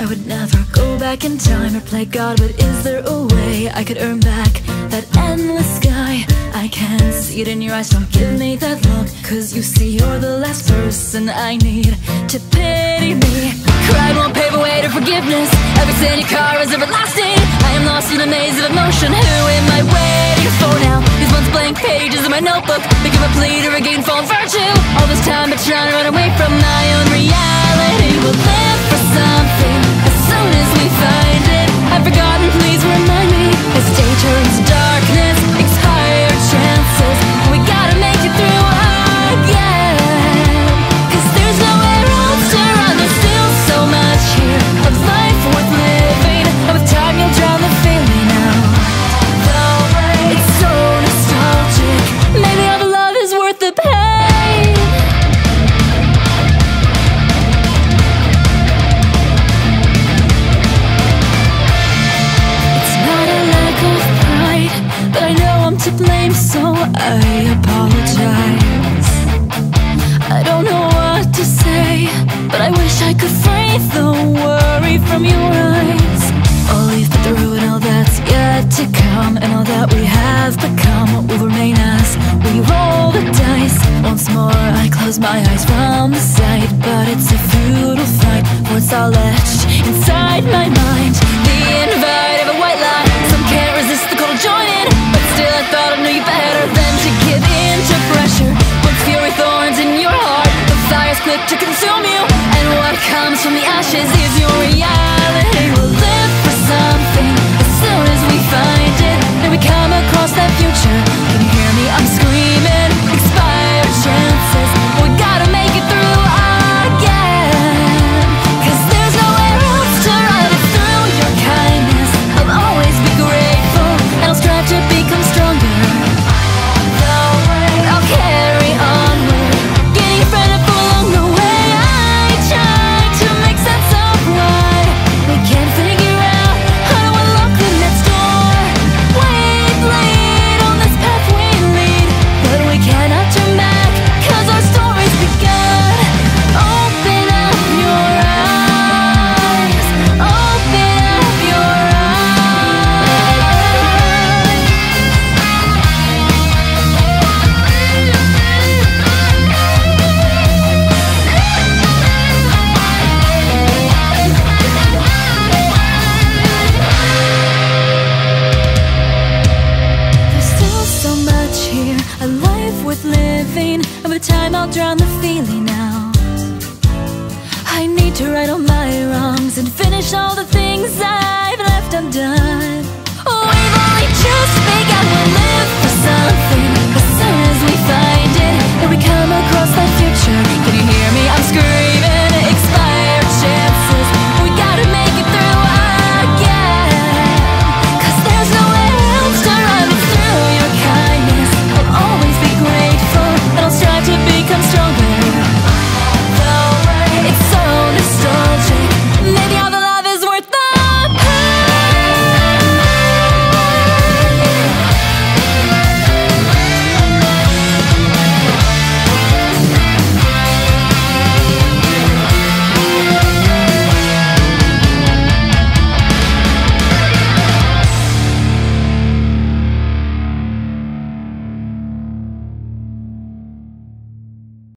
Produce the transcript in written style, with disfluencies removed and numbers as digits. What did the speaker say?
I would never go back in time or play God, but is there a way I could earn back that endless sky? I can see it in your eyes, don't give me that look, cause you see you're the last person I need to pity me. Crime won't pave a way to forgiveness, every sin your car is everlasting. I am lost in a maze of emotion, who am I waiting for now? These once blank pages in my notebook become a plea to regain fallen virtue. All this time I've been trying to run away from my own reality. We'll live for something as soon as we find it. I've forgotten, please remind me. As day turns to darkness, expired chances, we gotta make it through again. Cause there's nowhere else to run, there's still so much here of life worth living, and with time you'll drown the feeling out. It's so nostalgic, maybe all the love is worth the pain. It's not a lack of pride, but I know I'm to blame, so I apologize. I don't know what to say, but I wish I could free the worry from your eyes. I'll leave but the ruin, all that's yet to come, and all that we have become will remain as we roll the dice. Once more I close my eyes from the sight, but it's a futile fight, for it's all etched inside my mind. The invite of a white lie, some can't resist the call to join in, but still I thought I knew you better than to give in to pressure. Once fury thorns in your heart, the fire's quick to consume you, and what comes from the ashes is your reality. We'll live for something as soon as we find it, and we come across that future. Can you hear me? I'm screaming, expired chances, we gotta make it through again. Cause there's nowhere else to run, it's through your kindness I'll always be grateful, and I'll strive to become stronger. I'll carry onward, getting a friend up along the way. I try to make sense of why we can't figure out how to unlock the next door. We bleed on this path we lead, but we cannot turn back, cause our story's begun. Open up your eyes, open up your eyes. There's still so much here, a life worth living, and with time I'll drown the feeling out. I need to right all my wrongs and finish all the things I've left undone. We've only just begun, we'll live for